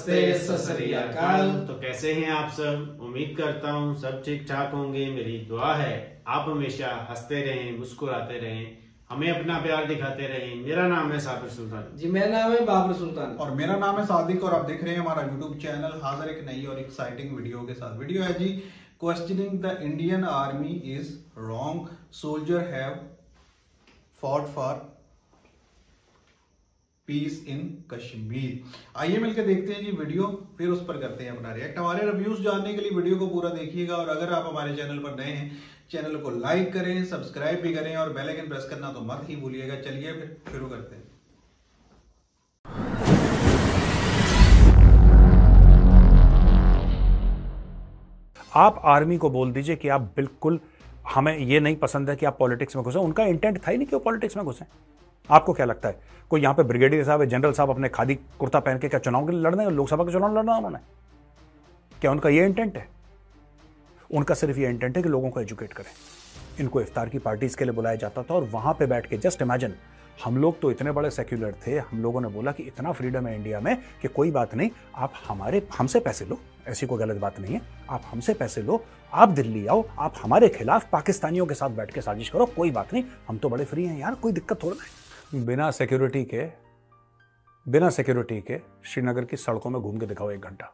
नमस्ते, सत श्री अकाल। तो कैसे हैं आप सब? उम्मीद करता हूँ सब ठीक ठाक होंगे। मेरी दुआ है आप हमेशा हंसते रहें, मुस्कुराते रहें, हमें अपना प्यार दिखाते रहें। मेरा नाम है साबिर सुल्तान जी, मेरा नाम है बाबर सुल्तान और मेरा नाम है सादिक और आप देख रहे हैं हमारा यूट्यूब चैनल। हाजिर एक नई और एक्साइटिंग वीडियो के साथ। वीडियो है जी, questioning the Indian army is wrong, soldier have fought for peace in Kashmir. आइए मिलकर देखते हैं जी वीडियो, फिर उस पर करते हैं अपना रिएक्ट। हमारे रिव्यूज जानने के लिए वीडियो को पूरा देखिएगा और अगर आप हमारे चैनल पर नए हैं, चैनल को लाइक करें, सब्सक्राइब भी करें और बेल आइकन प्रेस करना तो मत ही भूलिएगा। चलिए फिर शुरू करते हैं। आप आर्मी को बोल दीजिए कि आप बिल्कुल, हमें ये नहीं पसंद है कि आप पॉलिटिक्स में घुसे। उनका इंटेंट था ही नहीं कि वो पॉलिटिक्स में घुसे। आपको क्या लगता है कोई यहां पे ब्रिगेडियर साहब, जनरल साहब अपने खादी कुर्ता पहन के क्या चुनाव के लिए लड़ने, लोकसभा का चुनाव लड़ना उन्होंने? क्या उनका ये इंटेंट है? उनका सिर्फ ये इंटेंट है कि लोगों को एजुकेट करें। इनको इफ्तार की पार्टीज के लिए बुलाया जाता था और वहां पे बैठ के, जस्ट इमेजिन, हम लोग तो इतने बड़े सेक्युलर थे, हम लोगों ने बोला कि इतना फ्रीडम है इंडिया में कि कोई बात नहीं, आप हमसे पैसे लो, ऐसी कोई गलत बात नहीं है, आप हमसे पैसे लो, आप दिल्ली आओ, आप हमारे खिलाफ पाकिस्तानियों के साथ बैठ के साजिश करो, कोई बात नहीं, हम तो बड़े फ्री हैं यार, कोई दिक्कत थोड़ा नहीं। बिना सिक्योरिटी के श्रीनगर की सड़कों में घूम के दिखाओ 1 घंटा।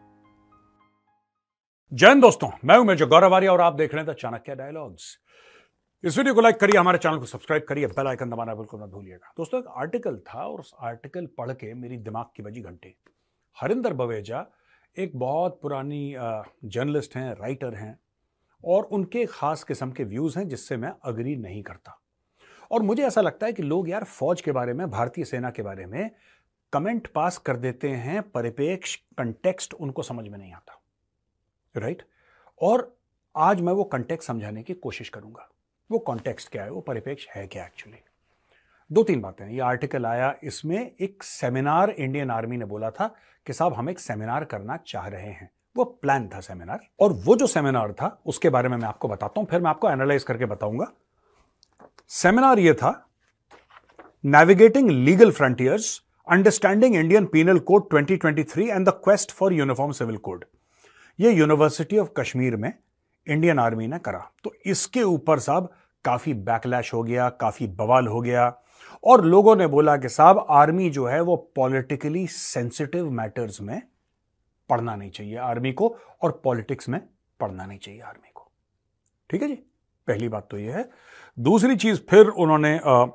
जय हिंद दोस्तों, मैं हूं मेजर गौरव आर्या और आप देख रहे हैं द चाणक्य डायलॉग्स। इस वीडियो को लाइक करिए, हमारे चैनल को सब्सक्राइब करिए, बेल आइकन दबाना बिल्कुल मत भूलिएगा। दोस्तों, एक आर्टिकल था और उस आर्टिकल पढ़ के मेरी दिमाग की बजी घंटी। हरिंदर बवेजा एक बहुत पुरानी जर्नलिस्ट हैं, राइटर हैं और उनके खास किस्म के व्यूज हैं जिससे मैं अग्री नहीं करता। और मुझे ऐसा लगता है कि लोग यार फौज के बारे में, भारतीय सेना के बारे में कमेंट पास कर देते हैं, परिपेक्ष, कंटेक्स्ट उनको समझ में नहीं आता, राइट? और आज मैं वो कंटेक्स्ट समझाने की कोशिश करूंगा। वो कॉन्टेक्स्ट क्या है, वो परिपेक्ष है क्या एक्चुअली। 2-3 बातें। ये आर्टिकल आया, इसमें एक सेमिनार इंडियन आर्मी ने बोला था कि साहब हम एक सेमिनार करना चाह रहे हैं। वो प्लान था सेमिनार, और वो जो सेमिनार था उसके बारे में मैं आपको बताता हूं, फिर मैं आपको एनालाइज करके बताऊंगा। सेमिनार ये था, navigating legal frontiers, understanding Indian penal code 2023 and the quest for uniform civil code. ये यूनिवर्सिटी ऑफ कश्मीर में इंडियन आर्मी ने करा। तो इसके ऊपर साहब काफी बैकलैश हो गया, काफी बवाल हो गया और लोगों ने बोला कि साहब आर्मी जो है वो पॉलिटिकली सेंसिटिव मैटर्स में पढ़ना नहीं चाहिए आर्मी को, और पॉलिटिक्स में पढ़ना नहीं चाहिए आर्मी को। ठीक है जी, पहली बात तो ये है। दूसरी चीज, फिर उन्होंने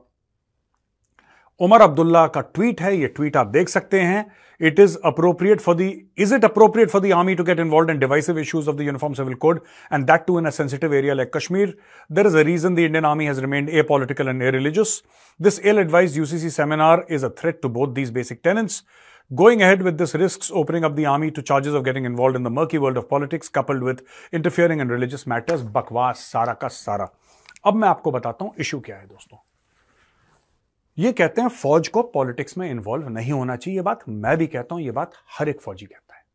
उमर अब्दुल्ला का ट्वीट है, ये ट्वीट आप देख सकते हैं। It is appropriate for the army to get involved in divisive issues of the uniform civil code and that too in a sensitive area like Kashmir. There is a reason the Indian army has remained apolitical and irreligious. This ill-advised UCC seminar is a threat to both these basic tenets. Going ahead with this risks opening up the army to charges of getting involved in the murky world of politics coupled with interfering in religious matters. बकवास सारा का सारा। अब मैं आपको बताता हूं issue क्या है दोस्तों। ये कहते हैं फौज को पॉलिटिक्स में इन्वॉल्व नहीं होना चाहिए। ये बात मैं भी कहता हूं, ये बात हर एक फौजी कहता है,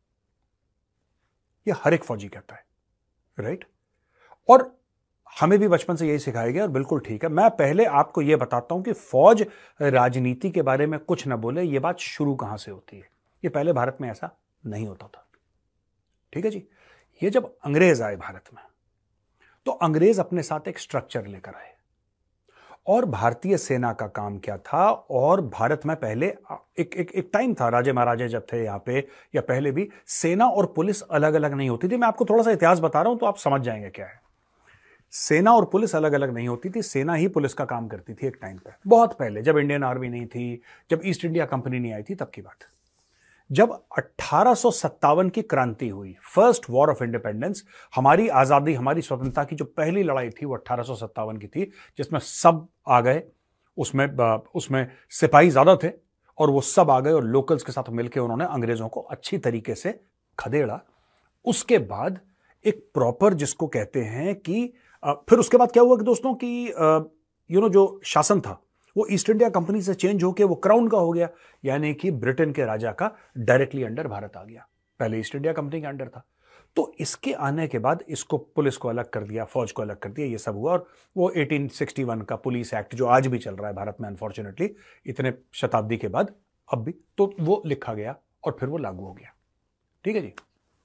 ये हर एक फौजी कहता है, राइट? और हमें भी बचपन से यही सिखाया गया और बिल्कुल ठीक है। मैं पहले आपको यह बताता हूं कि फौज राजनीति के बारे में कुछ न बोले, यह बात शुरू कहां से होती है। ये पहले भारत में ऐसा नहीं होता था, ठीक है जी। ये जब अंग्रेज आए भारत में, तो अंग्रेज अपने साथ एक स्ट्रक्चर लेकर आए और भारतीय सेना का काम क्या था। और भारत में पहले एक टाइम था, राजे महाराजे जब थे यहां पे, या पहले भी, सेना और पुलिस अलग अलग नहीं होती थी। मैं आपको थोड़ा सा इतिहास बता रहा हूं तो आप समझ जाएंगे क्या है। सेना और पुलिस अलग अलग नहीं होती थी, सेना ही पुलिस का काम करती थी एक टाइम पे, बहुत पहले, जब इंडियन आर्मी नहीं थी, जब ईस्ट इंडिया कंपनी नहीं आई थी, तब की बात। जब 1857 की क्रांति हुई, फर्स्ट वॉर ऑफ इंडिपेंडेंस, हमारी आजादी, हमारी स्वतंत्रता की जो पहली लड़ाई थी वो 1857 की थी, जिसमें सब आ गए। उसमें सिपाही ज्यादा थे और वो सब आ गए और लोकल्स के साथ मिलकर उन्होंने अंग्रेजों को अच्छी तरीके से खदेड़ा। उसके बाद एक प्रॉपर, जिसको कहते हैं कि फिर उसके बाद क्या हुआ कि दोस्तों कि जो शासन था वो ईस्ट इंडिया कंपनी से चेंज होकर वो क्राउन का हो गया, यानी कि ब्रिटेन के राजा का डायरेक्टली अंडर भारत आ गया। पहले ईस्ट इंडिया कंपनी के अंडर था। तो इसके आने के बाद इसको, पुलिस को अलग कर दिया, फौज को अलग कर दिया, ये सब हुआ। और वो 1861 का पुलिस एक्ट जो आज भी चल रहा है भारत में, अनफॉर्चुनेटली इतने शताब्दी के बाद अब भी, तो वो लिखा गया और फिर वो लागू हो गया। ठीक है जी।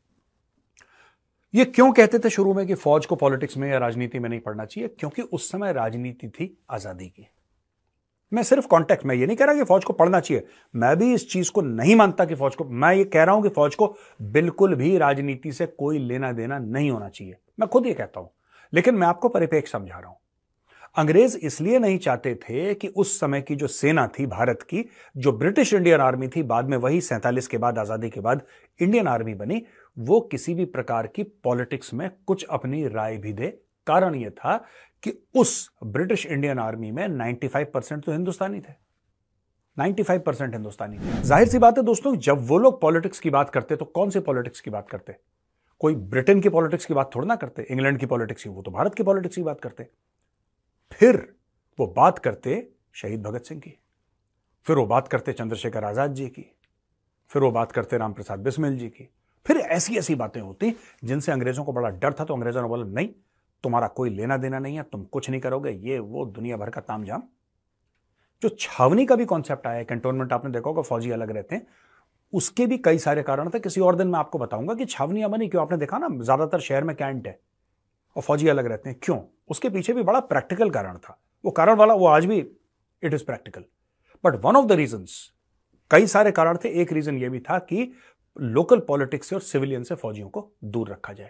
ये क्यों कहते थे शुरू में कि फौज को पॉलिटिक्स में या राजनीति में नहीं पढ़ना चाहिए? क्योंकि उस समय राजनीति थी आजादी की। मैं सिर्फ कॉन्टेक्स्ट में ये नहीं कह रहा कि फौज को पढ़ना चाहिए, मैं भी इस चीज को नहीं मानता कि फौज को, मैं ये कह रहा हूं कि फौज को बिल्कुल भी राजनीति से कोई लेना देना नहीं होना चाहिए, मैं खुद ये कहता हूं। लेकिन मैं आपको परिप्रेक्ष्य समझा रहा हूं। अंग्रेज इसलिए नहीं चाहते थे कि उस समय की जो सेना थी भारत की, जो ब्रिटिश इंडियन आर्मी थी, बाद में वही 47 के बाद आजादी के बाद इंडियन आर्मी बनी, वो किसी भी प्रकार की पॉलिटिक्स में कुछ अपनी राय भी दे। कारण यह था कि उस ब्रिटिश इंडियन आर्मी में 95% तो हिंदुस्तानी थे, 95% हिंदुस्तानी थे। जाहिर सी बात है दोस्तों, जब वो लोग पॉलिटिक्स की बात करते तो कौन सी पॉलिटिक्स की बात करते? कोई ब्रिटेन की पॉलिटिक्स की बात थोड़ा ना करते, इंग्लैंड की पॉलिटिक्स की, वो तो भारत की पॉलिटिक्स की बात करते। फिर वो बात करते शहीद भगत सिंह की, फिर वो बात करते चंद्रशेखर आजाद जी की, फिर वो बात करते राम प्रसाद बिस्मिल जी की। फिर ऐसी ऐसी बातें होती जिनसे अंग्रेजों को बड़ा डर था, तो अंग्रेजों ने बोला नहीं, तुम्हारा कोई लेना देना नहीं है, तुम कुछ नहीं करोगे, ये वो दुनिया भर का तामझाम। जो छावनी का भी कॉन्सेप्ट आया, कैंटोनमेंट आपने देखा होगा, फौजी अलग रहते हैं, उसके भी कई सारे कारण थे। किसी और दिन मैं आपको बताऊंगा कि छावनियां बनी क्यों। आपने देखा ना, ज्यादातर शहर में कैंट है और फौजी अलग रहते हैं, क्यों? उसके पीछे भी बड़ा प्रैक्टिकल कारण था। वो कारण वाला, वो आज भी it is practical, but one of the reasons, कई सारे कारण थे। एक रीजन ये भी था कि लोकल पॉलिटिक्स से और सिविलियन से फौजियों को दूर रखा जाए,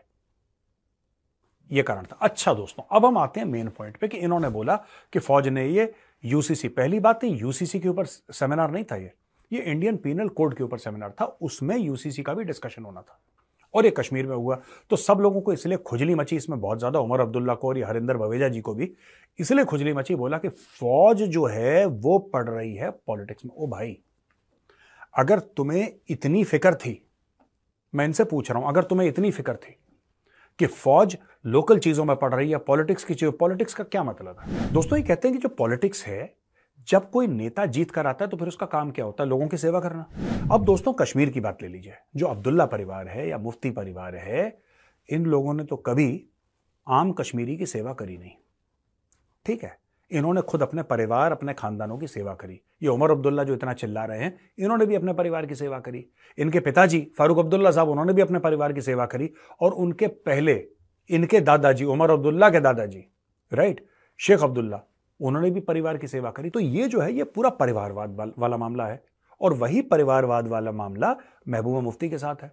यह कारण था। अच्छा दोस्तों, अब हम आते हैं मेन पॉइंट पे कि इन्होंने बोला कि फौज ने ये यूसीसी, पहली बात है यूसीसी के ऊपर सेमिनार नहीं था, ये इंडियन पीनल कोड के ऊपर सेमिनार था, उसमें यूसीसी का भी डिस्कशन होना था और ये कश्मीर में हुआ। तो सब लोगों को इसलिए खुजली मची, इसमें बहुत ज्यादा उमर अब्दुल्ला को और ये हरिंदर बवेजा जी को भी इसलिए खुजली मची, बोला कि फौज जो है वो पढ़ रही है पॉलिटिक्स में। ओ भाई, अगर तुम्हें इतनी फिक्र थी, मैं इनसे पूछ रहा हूं, अगर तुम्हें इतनी फिक्र थी कि फौज लोकल चीजों में पढ़ रही है, पॉलिटिक्स की चीज, पॉलिटिक्स का क्या मतलब है? दोस्तों ये कहते हैं कि जो पॉलिटिक्स है, जब कोई नेता जीत कर आता है तो फिर उसका काम क्या होता है? लोगों की सेवा करना। अब दोस्तों कश्मीर की बात ले लीजिए, जो अब्दुल्ला परिवार है या मुफ्ती परिवार है, इन लोगों ने तो कभी आम कश्मीरी की सेवा करी नहीं। ठीक है, इन्होंने खुद अपने परिवार, अपने खानदानों की सेवा करी। ये उमर अब्दुल्ला जो इतना चिल्ला रहे हैं, इन्होंने भी अपने परिवार की सेवा करी। इनके पिताजी फारूक अब्दुल्ला साहब, उन्होंने भी अपने परिवार की सेवा करी। और उनके पहले इनके दादाजी, उमर अब्दुल्ला के दादाजी, राइट, शेख अब्दुल्ला, उन्होंने भी परिवार की सेवा करी। तो ये जो है, ये पूरा परिवारवाद वाला मामला है। और वही परिवारवाद वाला मामला महबूबा मुफ्ती के साथ है।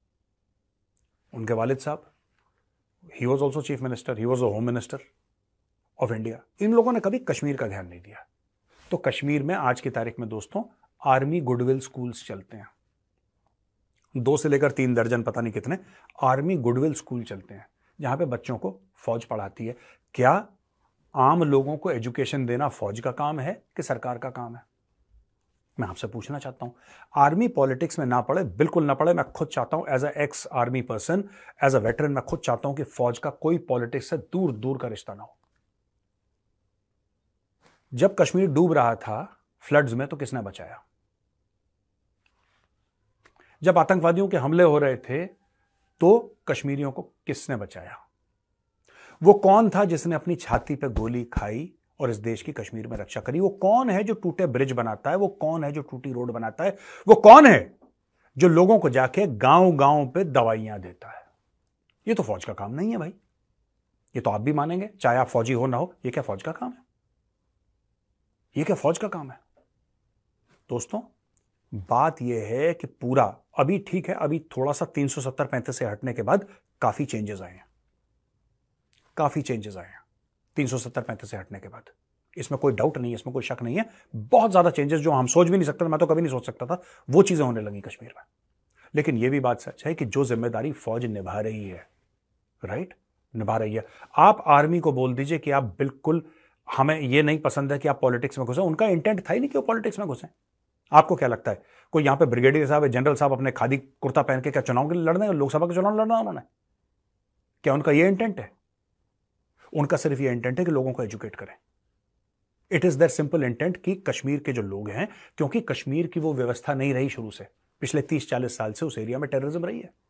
उनके वालिद साहब, he was also chief minister, he was a home minister of India. इन लोगों ने कभी कश्मीर का ध्यान नहीं दिया। तो कश्मीर में आज की तारीख में दोस्तों आर्मी गुडविल स्कूल्स चलते हैं, 2 से लेकर 3 दर्जन, पता नहीं कितने आर्मी गुडविल स्कूल चलते हैं, जहां पे बच्चों को फौज पढ़ाती है। क्या आम लोगों को एजुकेशन देना फौज का काम है कि सरकार का काम है? मैं आपसे पूछना चाहता हूं। आर्मी पॉलिटिक्स में ना पड़े, बिल्कुल ना पड़े। मैं खुद चाहता हूं, as a ex army person, as a veteran, मैं खुद चाहता हूं कि फौज का कोई पॉलिटिक्स से दूर दूर का रिश्ता ना हो। जब कश्मीर डूब रहा था फ्लड्स में, तो किसने बचाया? जब आतंकवादियों के हमले हो रहे थे, तो कश्मीरियों को किसने बचाया? वो कौन था जिसने अपनी छाती पे गोली खाई और इस देश की कश्मीर में रक्षा करी? वो कौन है जो टूटे ब्रिज बनाता है? वो कौन है जो टूटी रोड बनाता है? वो कौन है जो लोगों को जाके गांव गांव पे दवाइयां देता है? ये तो फौज का काम नहीं है भाई। ये तो आप भी मानेंगे, चाहे आप फौजी हो ना हो। ये क्या फौज का काम है? ये क्या फौज का काम है? दोस्तों बात यह है कि पूरा, अभी ठीक है, अभी थोड़ा सा 370-35 से हटने के बाद काफी चेंजेस आए हैं, काफी चेंजेस आए हैं 370-35 से हटने के बाद। इसमें कोई डाउट नहीं है, इसमें कोई शक नहीं है। बहुत ज्यादा चेंजेस जो हम सोच भी नहीं सकते, मैं तो कभी नहीं सोच सकता था, वो चीजें होने लगी कश्मीर में। लेकिन यह भी बात सच है कि जो जिम्मेदारी फौज निभा रही है, राइट, निभा रही है। आप आर्मी को बोल दीजिए कि आप बिल्कुल, हमें यह नहीं पसंद है कि आप पॉलिटिक्स में घुसे। उनका इंटेंट था ही नहीं कि वो पॉलिटिक्स में घुसे। आपको क्या लगता है, कोई यहां पे ब्रिगेडियर साहब, जनरल साहब अपने खादी कुर्ता पहन के क्या चुनाव के लिए लड़ने, लोकसभा के चुनाव लड़ना उन्होंने? क्या उनका यह इंटेंट है? उनका सिर्फ यह इंटेंट है कि लोगों को एजुकेट करें। It is their simple intent कि कश्मीर के जो लोग हैं, क्योंकि कश्मीर की वो व्यवस्था नहीं रही शुरू से, पिछले 30-40 साल से उस एरिया में टेररिज्म रही है।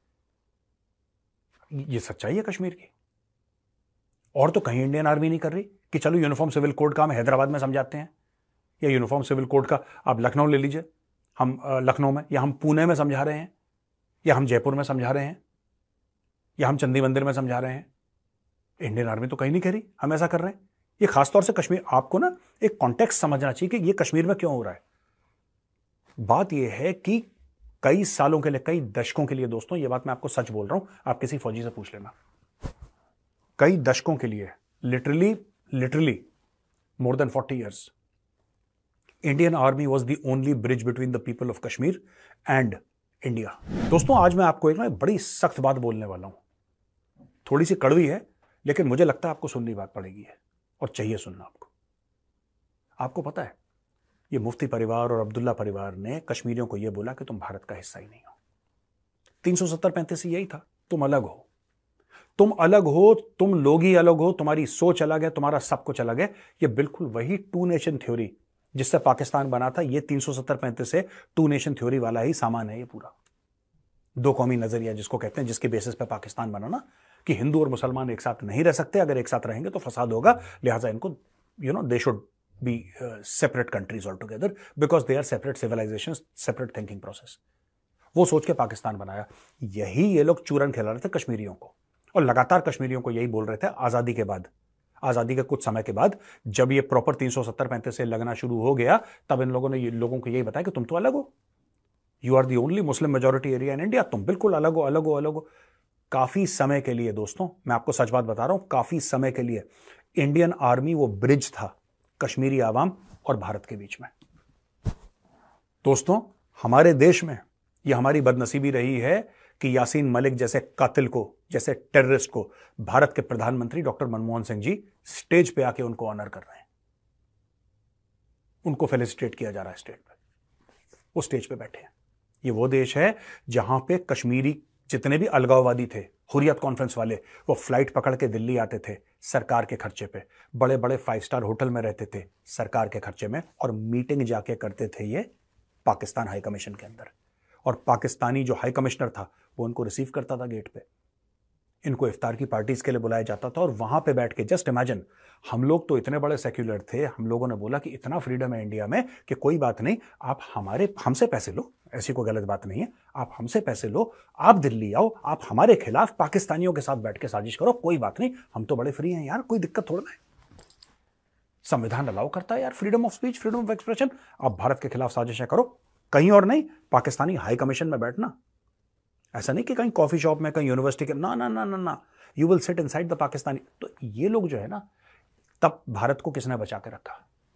ये सच्चाई है कश्मीर की। और तो कहीं इंडियन आर्मी नहीं कर रही कि चलो यूनिफॉर्म सिविल कोड का हम हैदराबाद में समझाते हैं, या यूनिफॉर्म सिविल कोड का आप लखनऊ ले लीजिए, हम लखनऊ में, या हम पुणे में समझा रहे हैं, या हम जयपुर में समझा रहे हैं, या हम चंदी मंदिर में समझा रहे हैं? इंडियन आर्मी तो कहीं नहीं कह रही हम ऐसा कर रहे हैं। ये खासतौर से कश्मीर, आपको ना एक कॉन्टेक्स्ट समझना चाहिए कि ये कश्मीर में क्यों हो रहा है। बात ये है कि कई सालों के लिए, कई दशकों के लिए, दोस्तों ये बात मैं आपको सच बोल रहा हूं, आप किसी फौजी से पूछ लेना, कई दशकों के लिए, literally more than 40 years, Indian Army was the only bridge between the people of Kashmir and India. दोस्तों आज मैं आपको एक ना बड़ी सख्त बात बोलने वाला हूं, थोड़ी सी कड़वी है, लेकिन मुझे लगता है आपको सुननी बात पड़ेगी है और चाहिए सुनना आपको। आपको पता है ये मुफ्ती परिवार और अब्दुल्ला परिवार ने कश्मीरियों को यह बोला कि तुम भारत का हिस्सा ही नहीं हो। 370-35 यही था, तुम अलग हो, तुम अलग हो, तुम लोग ही अलग हो, तुम्हारी सोच अलग है, तुम्हारा सब कुछ अलग है। ये बिल्कुल वही टू नेशन थ्योरी जिससे पाकिस्तान बना था, ये 370-35 से टू नेशन थ्योरी वाला ही सामान है ये पूरा। दो कौमी नजरिया जिसको कहते हैं, जिसके बेसिस पे पाकिस्तान बना ना, कि हिंदू और मुसलमान एक साथ नहीं रह सकते, अगर एक साथ रहेंगे तो फसाद होगा, लिहाजा इनको they should be separate countries all together because they are separate civilisation, separate thinking process. वो सोच के पाकिस्तान बनाया। यही ये लोग चूरन खिला रहे थे कश्मीरियों को, और लगातार कश्मीरियों को यही बोल रहे थे आजादी के बाद, आजादी के कुछ समय के बाद, जब ये प्रॉपर 370-35 से लगना शुरू हो गया, तब इन लोगों ने लोगों को यही बताया कि तुम तो अलग हो, you are the only Muslim majority area in India, तुम बिल्कुल अलग हो, अलग हो, अलग हो। काफी समय के लिए दोस्तों, मैं आपको सच बात बता रहा हूं, काफी समय के लिए इंडियन आर्मी वो ब्रिज था कश्मीरी आवाम और भारत के बीच में। दोस्तों हमारे देश में यह हमारी बदनसीबी रही है कि यासीन मलिक जैसे कातिल को, जैसे टेररिस्ट को भारत के प्रधानमंत्री डॉक्टर मनमोहन सिंह जी स्टेज पे आके उनको ऑनर कर रहे हैं, उनको फेलिसिटेट किया जा रहा है स्टेज पे, वो स्टेज पे बैठे हैं। ये वो देश है जहां पे कश्मीरी जितने भी अलगाववादी थे, हुर्रियत कॉन्फ्रेंस वाले, वो फ्लाइट पकड़ के दिल्ली आते थे सरकार के खर्चे पे, बड़े बड़े 5 स्टार होटल में रहते थे सरकार के खर्चे में, और मीटिंग जाके करते थे ये पाकिस्तान हाई कमीशन के अंदर, और पाकिस्तानी जो हाई कमिश्नर था वो उनको रिसीव करता था गेट पे, इनको इफ्तार की पार्टीज के लिए बुलाया जाता था, और वहां पे बैठ के, जस्ट इमेजिन, हम लोग तो इतने बड़े सेक्युलर थे, हम लोगों ने बोला कि इतना फ्रीडम है इंडिया में कि कोई बात नहीं, आप हमसे पैसे लो, ऐसी कोई गलत बात नहीं है, आप हमसे पैसे लो, आप दिल्ली आओ, आप हमारे खिलाफ पाकिस्तानियों के साथ बैठ के साजिश करो, कोई बात नहीं, हम तो बड़े फ्री हैं यार, कोई दिक्कत थोड़ा है, संविधान अलाउ करता है यार freedom of speech, freedom of expression, आप भारत के खिलाफ साजिशें करो, कहीं और नहीं, पाकिस्तानी हाई कमीशन में बैठना, ऐसा नहीं कि कहीं कॉफी शॉप में, कहीं यूनिवर्सिटी के, ना ना ना ना ना, you will sit inside the Pakistani. तो ये लोग जो है ना, तब भारत को किसने बचा के रखा?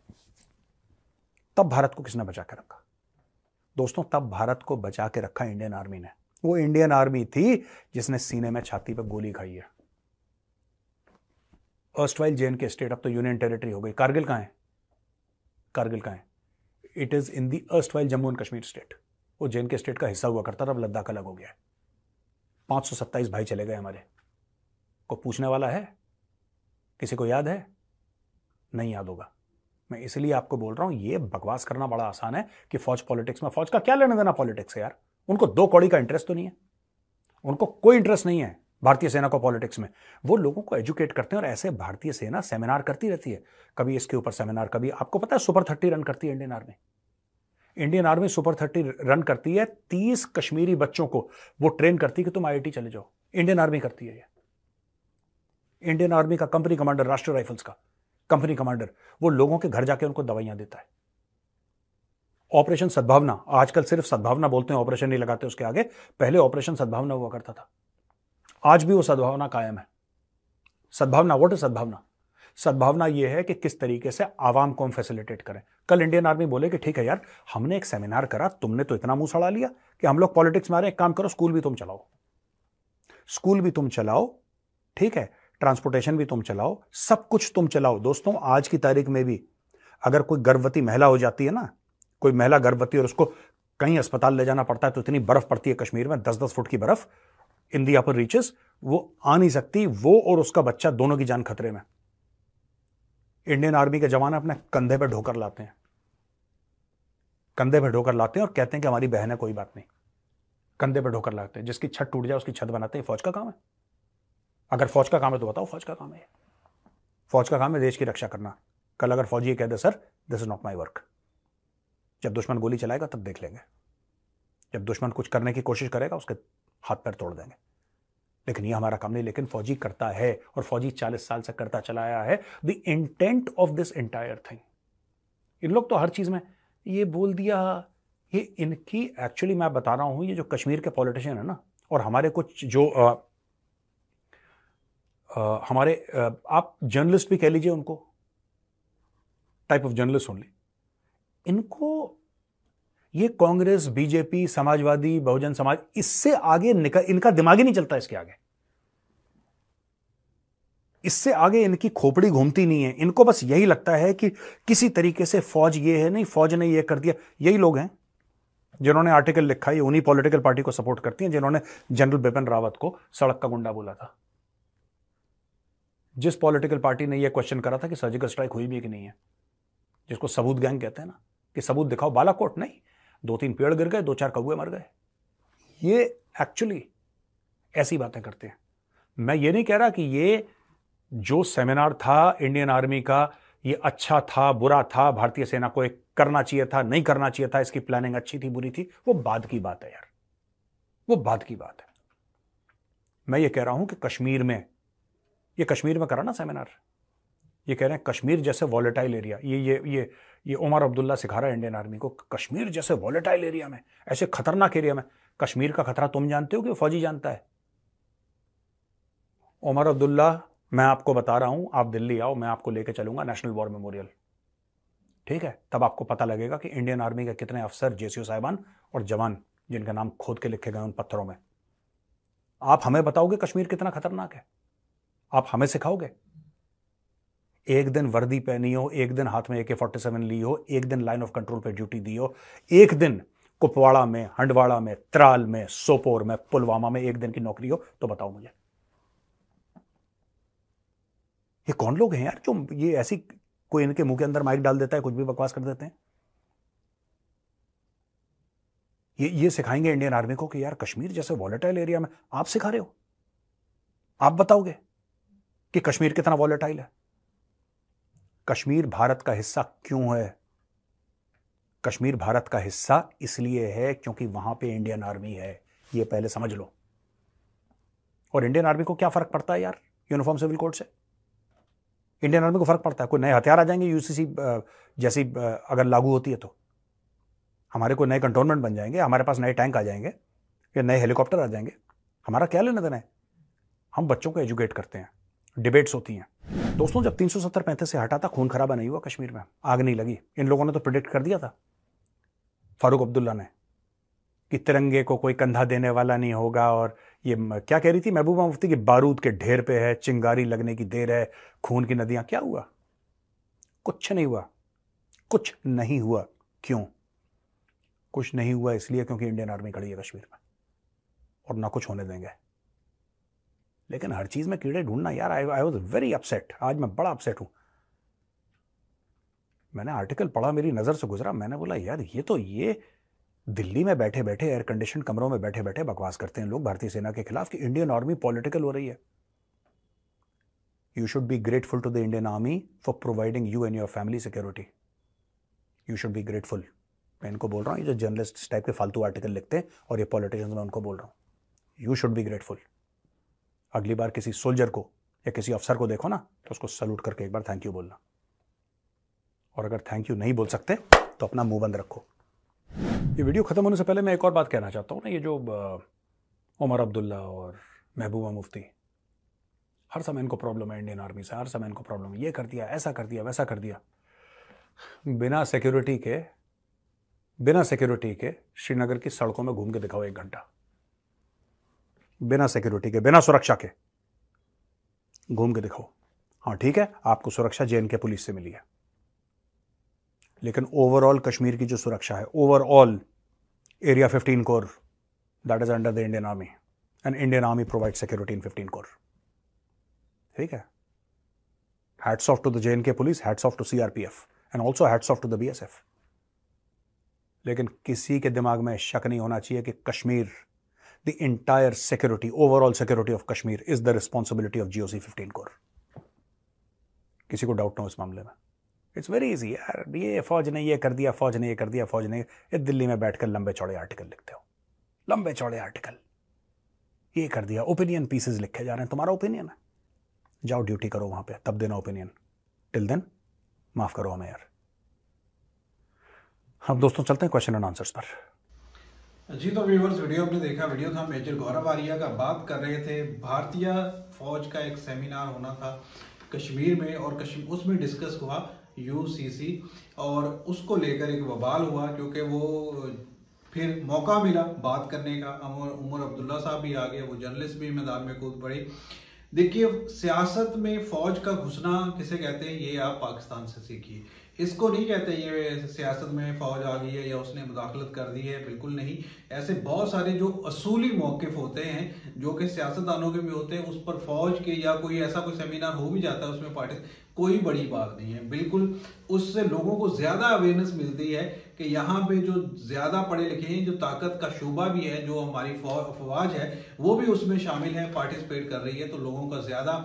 तब भारत को किसने बचा के रखा दोस्तों? तब भारत को बचा के रखा इंडियन आर्मी ने। वो इंडियन आर्मी थी जिसने सीने में, छाती पे गोली खाई है। अर्स्टवाइल जे.एंड.के स्टेट, अब तो यूनियन टेरिटरी हो गई। कारगिल कहां है? कारगिल कहां है? It is in the erstwhile Jammu and Kashmir state. वो जे.एंड.के स्टेट का हिस्सा हुआ करता था, अब लद्दाख अलग हो गया है। 527 भाई चले गए हमारे। को पूछने वाला है? किसी को याद है? नहीं याद होगा। मैं इसलिए आपको बोल रहा हूं, ये बकवास करना बड़ा आसान है कि फौज पॉलिटिक्स में, फौज का क्या लेना देना पॉलिटिक्स से यार? उनको 2 कौड़ी का इंटरेस्ट तो नहीं है, उनको कोई इंटरेस्ट नहीं है भारतीय सेना को पॉलिटिक्स में। वो लोगों को एजुकेट करते हैं, और ऐसे भारतीय सेना सेमिनार करती रहती है, कभी इसके ऊपर सेमिनार, कभी, आपको पता है सुपर 30 रन करती है Indian army. Indian army super 30 run करती है, 30 कश्मीरी बच्चों को वो ट्रेन करती है कि तुम IIT चले जाओ। इंडियन आर्मी करती है ये। इंडियन आर्मी का कंपनी कमांडर, राष्ट्रीय राइफल्स का कंपनी कमांडर, वो लोगों के घर जाके उनको दवाइयां देता है। ऑपरेशन सद्भावना, आजकल सिर्फ सद्भावना बोलते हैं, ऑपरेशन नहीं लगाते उसके आगे, पहले ऑपरेशन सद्भावना हुआ करता था। आज भी वो सद्भावना कायम है। सद्भावना, व्हाट इज सद्भावना? सद्भावना ये है कि किस तरीके से आवाम को हम फैसिलिटेट करें। कल इंडियन आर्मी बोले कि ठीक है यार, हमने एक सेमिनार करा, तुमने तो इतना मुंह सड़ा लिया कि हम लोग पॉलिटिक्स में आ रहे हैं, एक काम करो, स्कूल भी तुम चलाओ, स्कूल भी तुम चलाओ, ठीक है, ट्रांसपोर्टेशन भी तुम चलाओ, सब कुछ तुम चलाओ। दोस्तों आज की तारीख में भी अगर कोई गर्भवती महिला हो जाती है ना, कोई महिला गर्भवती, और उसको कहीं अस्पताल ले जाना पड़ता है, तो इतनी बर्फ पड़ती है कश्मीर में, 10-10 फुट की बर्फ इन दी अपर रीचेस, वो आ नहीं सकती, वो और उसका बच्चा दोनों की जान खतरे में। इंडियन आर्मी के जवान अपने कंधे पे ढोकर लाते हैं, कंधे पे ढोकर लाते हैं, और कहते हैं कि हमारी बहन है, कोई बात नहीं, कंधे पे ढोकर लाते हैं। जिसकी छत टूट जाए उसकी छत बनाते हैं। फौज का काम है। अगर फौज का काम है तो बताओ, फौज का काम है। फौज का काम है देश की रक्षा करना। कल अगर फौजी ये कह दे, sir this is not my work, जब दुश्मन गोली चलाएगा तब देख लेंगे, जब दुश्मन कुछ करने की कोशिश करेगा उसके हाथ पैर तोड़ देंगे। लेकिन ये हमारा काम नहीं, लेकिन फौजी करता है और फौजी 40 साल से करता चला आया है। The intent of this entire thing, इन लोग तो हर चीज में ये बोल दिया, ये इनकी एक्चुअली मैं बता रहा हूं, ये जो कश्मीर के पॉलिटिशियन है ना, और हमारे कुछ जो हमारे आप जर्नलिस्ट भी कह लीजिए उनको, टाइप ऑफ जर्नलिस्ट ओनली, इनको ये कांग्रेस, बीजेपी, समाजवादी, बहुजन समाज, इससे आगे निकल, इनका दिमाग ही नहीं चलता, इसके आगे, इससे आगे इनकी खोपड़ी घूमती नहीं है। इनको बस यही लगता है कि किसी तरीके से फौज ये है, नहीं फौज ने ये कर दिया। यही लोग हैं जिन्होंने आर्टिकल लिखा, ये उन्हीं पॉलिटिकल पार्टी को सपोर्ट करती हैं जिन्होंने जनरल बिपिन रावत को सड़क का गुंडा बोला था। जिस पॉलिटिकल पार्टी ने यह क्वेश्चन करा था कि सर्जिकल स्ट्राइक हुई भी कि नहीं है, जिसको सबूत गैंग कहते हैं ना, कि सबूत दिखाओ, बालाकोट नहीं, 2-3 पेड़ गिर गए, 2-4 कौवे मर गए। ये एक्चुअली ऐसी बातें करते हैं। मैं ये नहीं कह रहा कि ये जो सेमिनार था इंडियन आर्मी का, ये अच्छा था, बुरा था, भारतीय सेना को एक करना चाहिए था, नहीं करना चाहिए था, इसकी प्लानिंग अच्छी थी, बुरी थी, वो बाद की बात है यार, वो बाद की बात है। मैं ये कह रहा हूं कि कश्मीर में, ये कश्मीर में करा ना सेमिनार, ये कह रहे हैं कश्मीर जैसे वॉलेटाइल एरिया, ये उमर अब्दुल्ला सिखा रहा है इंडियन आर्मी को, कश्मीर जैसे वॉलेटाइल एरिया में, ऐसे खतरनाक एरिया में, कश्मीर का खतरा तुम जानते हो कि फौजी जानता है? उमर अब्दुल्ला, मैं आपको बता रहा हूं, आप दिल्ली आओ, मैं आपको लेके चलूंगा नेशनल वॉर मेमोरियल, ठीक है? तब आपको पता लगेगा कि इंडियन आर्मी के कितने अफसर, जेसीओ साहिबान और जवान, जिनका नाम खोद के लिखे गए उन पत्थरों में। आप हमें बताओगे कश्मीर कितना खतरनाक है? आप हमें सिखाओगे? एक दिन वर्दी पहनी हो, एक दिन हाथ में AK-47 ली हो, एक दिन लाइन ऑफ कंट्रोल पे ड्यूटी दी हो, एक दिन कुपवाड़ा में, हंडवाड़ा में, त्राल में, सोपोर में, पुलवामा में एक दिन की नौकरी हो, तो बताओ मुझे। ये कौन लोग हैं यार जो ये ऐसी, कोई इनके मुंह के अंदर माइक डाल देता है, कुछ भी बकवास कर देते हैं। ये सिखाएंगे इंडियन आर्मी को कि यार कश्मीर जैसे वॉलेटाइल एरिया में, आप सिखा रहे हो? आप बताओगे कि कश्मीर कितना वॉलेटाइल है? कश्मीर भारत का हिस्सा क्यों है? कश्मीर भारत का हिस्सा इसलिए है क्योंकि वहां पे इंडियन आर्मी है, ये पहले समझ लो। और इंडियन आर्मी को क्या फर्क पड़ता है यार यूनिफॉर्म सिविल कोड से? इंडियन आर्मी को फर्क पड़ता है? कोई नए हथियार आ जाएंगे यूसीसी जैसी अगर लागू होती है तो, हमारे को नए कंटोनमेंट बन जाएंगे, हमारे पास नए टैंक आ जाएंगे या नए हेलीकॉप्टर आ जाएंगे, हमारा क्या लेना देना है? हम बच्चों को एजुकेट करते हैं, डिबेट्स होती हैं। दोस्तों, जब 370-35 से हटा था, खून खराबा नहीं हुआ कश्मीर में, आग नहीं लगी। इन लोगों ने तो प्रिडिक्ट कर दिया था, फारूक अब्दुल्ला ने, कि तिरंगे को कोई कंधा देने वाला नहीं होगा। और ये क्या कह रही थी महबूबा मुफ्ती की, बारूद के ढेर पे है, चिंगारी लगने की देर है, खून की नदियां। क्या हुआ? कुछ नहीं हुआ, कुछ नहीं हुआ। क्यों कुछ नहीं हुआ? इसलिए क्योंकि इंडियन आर्मी खड़ी है कश्मीर में, और ना कुछ होने देंगे। लेकिन हर चीज में कीड़े ढूंढना यार, आई वॉज वेरी अपसेट। आज मैं बड़ा अपसेट हूं। मैंने आर्टिकल पढ़ा, मेरी नजर से गुजरा, मैंने बोला यार ये दिल्ली में बैठे बैठे, एयर कंडीशन कमरों में बैठे बैठे बकवास करते हैं लोग भारतीय सेना के खिलाफ कि इंडियन आर्मी पॉलिटिकल हो रही है। You should be grateful to the Indian army for providing you and your family security. You should be grateful. मैं इनको बोल रहा हूं, ये जो जर्नलिस्ट इस टाइप के फालतू आर्टिकल लिखते हैं और ये पॉलिटिशियंस, मैं उनको बोल रहा हूं, यू शुड बी ग्रेटफुल। अगली बार किसी सोल्जर को या किसी अफसर को देखो ना, तो उसको सल्यूट करके एक बार थैंक यू बोलना। और अगर थैंक यू नहीं बोल सकते तो अपना मुंह बंद रखो। ये वीडियो खत्म होने से पहले मैं एक और बात कहना चाहता हूँ ना, ये जो उमर अब्दुल्ला और महबूबा मुफ्ती, हर समय इनको प्रॉब्लम है इंडियन आर्मी से, हर समय इनको प्रॉब्लम है, ये कर दिया, ऐसा कर दिया, वैसा कर दिया। बिना सिक्योरिटी के श्रीनगर की सड़कों में घूम के दिखाओ 1 घंटा, बिना सिक्योरिटी के, बिना सुरक्षा के घूम के दिखाओ। हाँ ठीक है, आपको सुरक्षा JNK पुलिस से मिली है, लेकिन ओवरऑल कश्मीर की जो सुरक्षा है, overall area 15 corps, that is under the Indian army, and Indian army provide security in 15 corps. ठीक है, hats off to the JNK पुलिस, hats off to CRPF, and also hats off to the BSF। लेकिन किसी के दिमाग में शक नहीं होना चाहिए कि Kashmir, the entire security, overall security of Kashmir is the responsibility of GOC 15 corps. किसी को डाउट ना हो इस मामले में। इट्स वेरी इजी यार, ये फौज ने ये कर दिया, फौज ने ये कर दिया, फौज ने ये दिल्ली में बैठकर लंबे चौड़े आर्टिकल लिखते हो, लंबे चौड़े आर्टिकल, ये कर दिया, ओपिनियन पीसेस लिखे जा रहे हैं, तुम्हारा ओपिनियन है, जाओ ड्यूटी करो वहां पे, तब देना ओपिनियन, टिल देन माफ करो हमें यार। हम दोस्तों चलते हैं क्वेश्चन एंड आंसर्स पर। जी तो व्यूअर्स, वीडियो आपने देखा, वीडियो था मेजर गौरव आर्या का, बात कर रहे थे भारतीय फौज का एक सेमिनार होना था कश्मीर में, और उसमें डिस्कस हुआ यूसीसी, और उसको लेकर एक बवाल हुआ क्योंकि वो फिर मौका मिला बात करने का। उमर अब्दुल्ला साहब भी आ गए, वो जर्नलिस्ट भी मैदान में कूद पड़े। देखिए, सियासत में फौज का घुसना किसे कहते हैं, ये आप पाकिस्तान से सीखिए। इसको नहीं कहते ये सियासत में फौज आ गई है या उसने मुदाखलत कर दी है, बिल्कुल नहीं। ऐसे बहुत सारे जो असूली मौकिफ होते हैं जो कि सियासतदानों के भी होते हैं, उस पर फौज के या कोई ऐसा कोई सेमिनार हो भी जाता है उसमें पार्टी, कोई बड़ी बात नहीं है, बिल्कुल उससे लोगों को ज्यादा अवेयरनेस मिलती है कि यहाँ पे जो ज्यादा पढ़े लिखे हैं, जो ताकत का शोबा भी है, जो हमारी फौज है वो भी उसमें शामिल है, पार्टिसिपेट कर रही है, तो लोगों का ज्यादा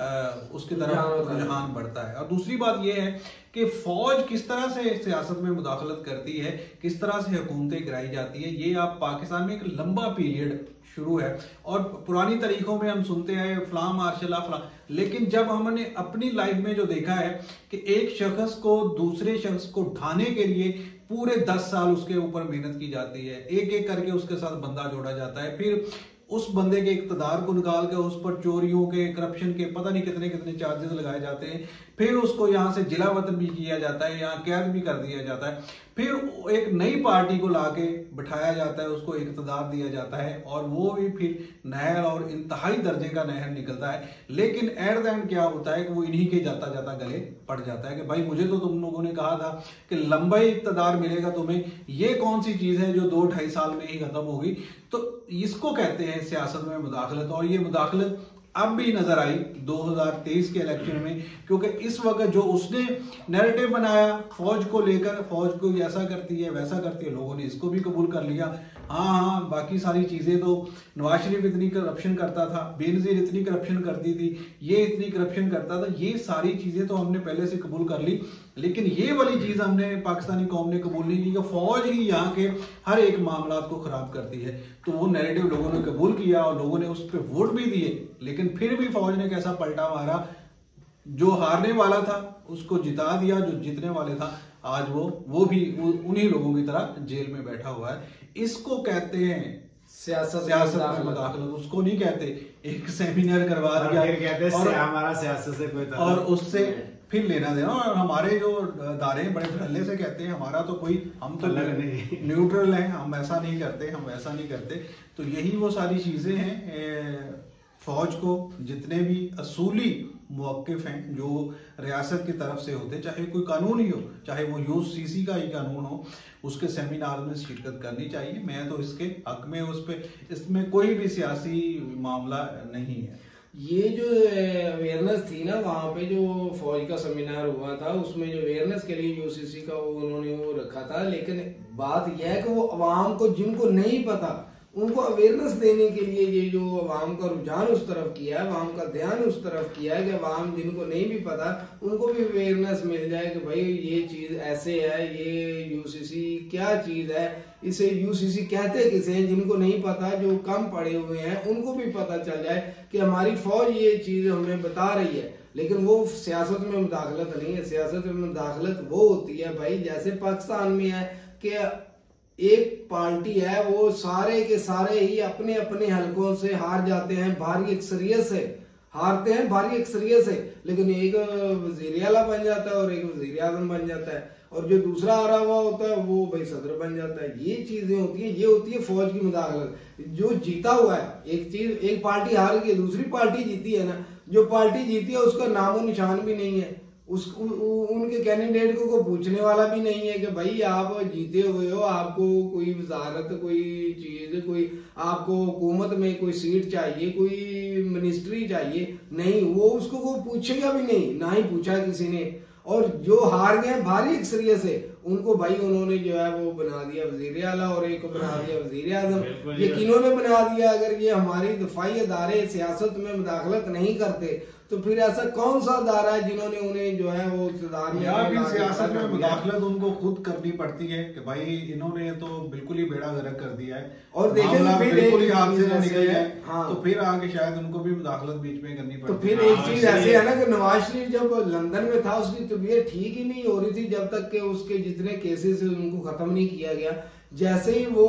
उसकी तरफ रुझान बढ़ता है। और दूसरी बात यह है कि फौज किस तरह से सियासत में मुदाखलत करती है, किस तरह से हुकूमतें गिराई जाती है, ये आप पाकिस्तान में एक लंबा पीरियड शुरू है। और पुरानी तरीकों में हम सुनते हैं फलां मार्शल फलां, लेकिन जब हमने अपनी लाइफ में जो देखा है कि एक शख्स को दूसरे शख्स को ढाने के लिए पूरे 10 साल उसके ऊपर मेहनत की जाती है, एक एक करके उसके साथ बंदा जोड़ा जाता है, फिर उस बंदे के इक्तदार को निकाल के उस पर चोरियों के, करप्शन के पता नहीं कितने कितने चार्जेस लगाए जाते हैं, फिर उसको यहाँ से जिला वतन भी किया जाता है, यहाँ कैद भी कर दिया जाता है, फिर एक नई पार्टी को लाके बिठाया जाता है, उसको इक्तदार दिया जाता है, और वो भी फिर नहर और इंतहाई दर्जे का नहर निकलता है। लेकिन एट द एंड क्या होता है कि वो इन्हीं के जाता जाता गले पड़ जाता है कि भाई मुझे तो तुम लोगों ने कहा था कि लंबा ही इक्तदार मिलेगा तुम्हें, ये कौन सी चीज है जो 2-2.5 साल में ही खत्म होगी। तो इसको कहते हैं सियासत में मुदाखलत, और ये मुदाखलत अब भी नजर आई 2023 के इलेक्शन में, क्योंकि इस वक्त जो उसने नैरेटिव बनाया फौज को लेकर, फौज को ऐसा करती है वैसा करती है, लोगों ने इसको भी कबूल कर लिया। हाँ, बाकी सारी चीजें तो नवाज शरीफ इतनी करप्शन करता था, बेनजीर इतनी करप्शन करती थी, ये इतनी करप्शन करता था, ये सारी चीजें तो हमने पहले से कबूल कर ली, लेकिन ये वाली चीज हमने पाकिस्तानी कौम ने कबूल नहीं की कि फौज ही यहाँ के हर एक मामला को खराब करती है। तो वो नैरेटिव लोगों ने कबूल किया और लोगों ने उस पर वोट भी दिए, लेकिन फिर भी फौज ने कैसा पलटा मारा, जो हारने वाला था उसको जिता दिया, जो जीतने वाले था आज वो भी उन्हीं लोगों की तरह जेल में बैठा हुआ है। इसको कहते हैं सियासत में मुदाखलत, उसको नहीं कहते एक सेमिनार करवा दिया और हमारा सियासत से कोई और उससे फिर लेना देना। और हमारे जो दायरे बड़े धड़ल्ले से कहते हैं हमारा तो कोई, हम तो न्यूट्रल हैं, हम ऐसा नहीं करते, हम वैसा नहीं करते। तो यही वो सारी चीजें हैं। फौज को जितने भी असूली मौक़िफ़ हैं जो रियासत की तरफ से होते, चाहे कोई कानून ही हो, चाहे वो यूसीसी का ही कानून हो, उसके सेमिनार में शिरकत करनी चाहिए। मैं तो इसके हक में, उस पे इसमें कोई भी सियासी मामला नहीं है। ये जो अवेयरनेस थी ना, वहाँ पे जो फौज का सेमिनार हुआ था, उसमें जो अवेयरनेस के लिए यूसीसी का उन्होंने वो रखा था, लेकिन बात यह है कि वो अवाम को, जिनको नहीं पता, उनको अवेयरनेस देने के लिए ये जो अवाम का रुझान उस तरफ किया है, अवाम का ध्यान उस तरफ किया है कि अवाम जिनको नहीं भी पता उनको भी अवेयरनेस मिल जाए कि भाई ये चीज ऐसे है, ये यूसीसी क्या चीज है, इसे यूसीसी कहते किसे हैं, जिनको नहीं पता, जो कम पढ़े हुए हैं उनको भी पता चल जाए कि हमारी फौज ये चीज हमें बता रही है। लेकिन वो सियासत में मुदाखलत नहीं है। सियासत में मुदाखलत वो होती है भाई, जैसे पाकिस्तान में है कि एक पार्टी है, वो सारे के सारे ही अपने अपने हलकों से हार जाते हैं, भारी अक्सरियत से हारते हैं, भारी अक्सरियत से, लेकिन एक वजीर आला बन जाता है और एक वजीर आजम बन जाता है, और जो दूसरा हारा हुआ होता है वो भाई सदर बन जाता है। ये चीजें होती है, ये होती है फौज की मुदाखलत। जो जीता हुआ है, एक चीज, एक पार्टी हार गई, दूसरी पार्टी जीती है ना, जो पार्टी जीती है उसका नामो निशान भी नहीं है, उनके कैंडिडेट को पूछने वाला भी नहीं है कि भाई आप जीते हुए हो, आपको कोई वजारत, कोई चीज, कोई आपको हुकूमत में कोई सीट चाहिए, कोई मिनिस्ट्री चाहिए, नहीं, वो उसको वो पूछेगा भी नहीं, ना ही पूछा किसी ने। और जो हार गए भारी अक्सरियत से, उनको भाई उन्होंने जो है वो बना दिया वजीर आला और एक को बना दिया वजीर आजम। बिल्कुल ये किन्होंने बना दिया? अगर ये हमारी दफाई अदारे सियासत में मुदाखलत नहीं करते तो फिर ऐसा कौन सा अदारा है जिन्होंने उन्हें जो है वो इक़्तिदार में सियासत में मुदाखलत उनको खुद करनी पड़ती है कि भाई इन्होंने तो बिल्कुल ही बेड़ा गर्क कर दिया है और देखें बिल्कुल ही हाथ से निकल जाए। हाँ। तो फिर आगे शायद उनको भी मुदाखलत बीच में करनी पड़ती तो फिर एक चीज ऐसे है ना कि नवाज शरीफ जब लंदन में था उसकी तबीयत ठीक ही नहीं हो रही थी जब तक कि उसके जितने केसेस उनको खत्म नहीं किया गया। जैसे ही वो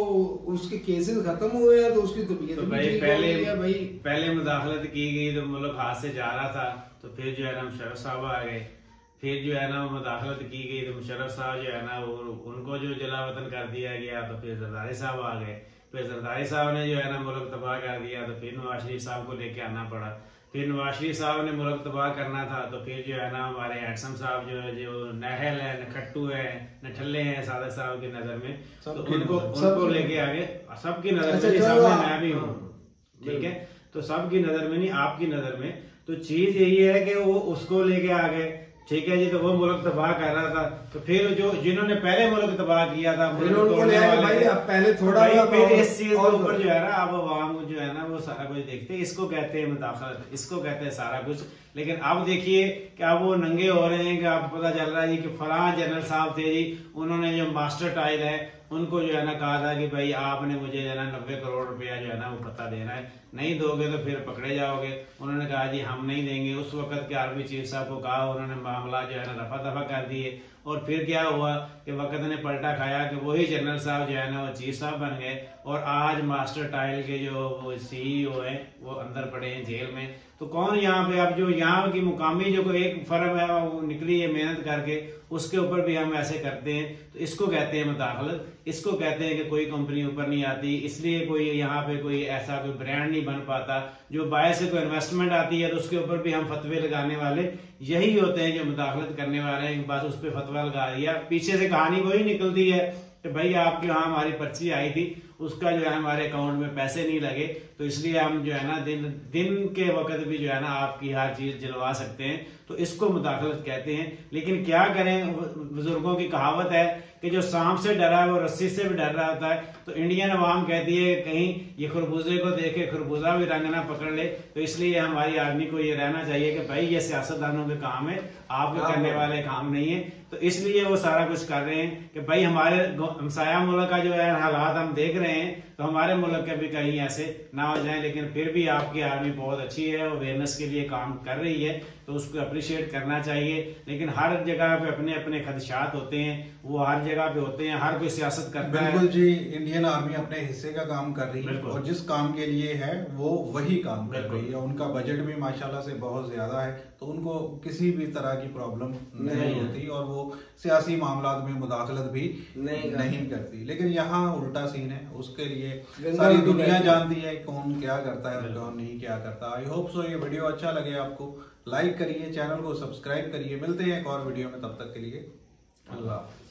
उसके केसेस खत्म हुए हैं तो उसकी तबीयत तो भी भाई ठीक हो गई है भाई। पहले मुदाखलत की गई तो मुल्क हाथ से जा रहा था, तो फिर जो है ना मुशर्रफ साहब आ गए, फिर जो है ना मुदाखलत की गई तो मुशर्रफ साहब जो है ना उनको जो जलावतन कर दिया गया, तो फिर जरदारी साहब आ गए, फिर जरदारी साहब ने जो है ना मुल्क तबाह कर दिया, तो फिर नवाज शरीफ साहब को लेके आना पड़ा। फिर नवाज शरीफ साहब ने मुल्क तबाह करना था तो फिर जो है ना हमारे हैंडसम साहब जो नहल है, नखट्टू है, नठल्ले हैं सादक साहब की नजर में, तो उनको लेके आगे सबकी नजर में मैं भी हूँ, ठीक है, तो सबकी नजर में नहीं आपकी नजर में। तो चीज यही है कि वो उसको लेके आ गए, ठीक है जी, तो वो मुल्क तबाह कर रहा था, तो फिर जो जिन्होंने पहले मुल्क तबाह किया था फिर उनको ले आए भाई अब पहले थोड़ा फिर इस चीज के ऊपर जो है ना अब आवाम जो है ना वो सारा कुछ देखते हैं, इसको कहते हैं मुदाखलत, इसको कहते हैं सारा कुछ। लेकिन अब देखिए कि अब वो नंगे हो रहे हैं कि अब पता चल रहा है जी कि फलां जनरल साहब थे जी, उन्होंने जो मास्टर टाइल है उनको जो है ना कहा था कि भाई आपने मुझे जो है ना 90 करोड़ रुपया जो है ना वो पता देना है, नहीं दोगे तो फिर पकड़े जाओगे। उन्होंने कहा जी हम नहीं देंगे। उस वक्त के आर्मी चीफ साहब को कहा, उन्होंने मामला जो है ना रफा दफा कर दिए, और फिर क्या हुआ कि वक्त ने पलटा खाया कि वही जनरल साहब जो है ना वो चीफ साहब बन गए, और आज मास्टर टाइल के जो वो CEO है वो अंदर पड़े हैं जेल में। तो कौन यहाँ पे अब जो यहाँ की मुकामी जो कोई एक फर्म है वो निकली है मेहनत करके, उसके ऊपर भी हम ऐसे करते हैं, तो इसको कहते हैं मुदाखलत। इसको कहते हैं कि कोई कंपनी ऊपर नहीं आती, इसलिए कोई यहाँ पे कोई ऐसा कोई ब्रांड नहीं बन पाता, जो बाहर से कोई इन्वेस्टमेंट आती है तो उसके ऊपर भी हम फतवे लगाने वाले यही होते हैं जो मुदाखलत करने वाले हैं। बस उस पर फतवा लगा दिया, पीछे से कहानी वही निकलती है कि भाई आपके यहाँ हमारी पर्ची आई थी, उसका जो है हमारे अकाउंट में पैसे नहीं लगे, तो इसलिए हम जो है ना दिन के वक्त भी जो है ना आपकी हर चीज जलवा सकते हैं, तो इसको मुदाखलत कहते हैं। लेकिन क्या करें, बुजुर्गों की कहावत है कि जो सांप से डरा है वो रस्सी से भी डर रहा होता है। तो इंडियन अवाम कहती है कहीं ये खरबूजे को देखे खरबूजा भी रंग ना पकड़ ले, तो इसलिए हमारी आदमी को ये रहना चाहिए कि भाई ये सियासतदानों के काम है, आपके करने वाले काम नहीं है। तो इसलिए वो सारा कुछ कर रहे हैं कि भाई हमारे हमसाया मुल्क का जो है हालात हम देख रहे हैं, तो हमारे मुल्क के भी कहीं ऐसे ना हो जाए। लेकिन फिर भी आपकी आर्मी बहुत अच्छी है, अवेयरनेस के लिए काम कर रही है, तो उसको अप्रिशिएट करना चाहिए। लेकिन हर जगह पे अपने अपने खदशात होते हैं, वो हर जगह पे होते हैं, हर कोई सियासत करता है। बिल्कुल जी, इंडियन आर्मी अपने हिस्से का काम कर रही है, और जिस काम के लिए है वो वही काम कर रही है। उनका बजट भी माशाल्लाह से बहुत ज्यादा है, तो उनको किसी भी तरह की प्रॉब्लम नहीं होती, और वो सियासी मामलात में मुदाखलत भी नहीं करती। लेकिन यहाँ उल्टा सीन है, उसके लिए सारी दुनिया जानती है कौन क्या करता है और कौन नहीं क्या करता। आई होप सो ये वीडियो अच्छा लगे आपको, लाइक करिए, चैनल को सब्सक्राइब करिए। मिलते हैं एक और वीडियो में, तब तक के लिए अल्लाह।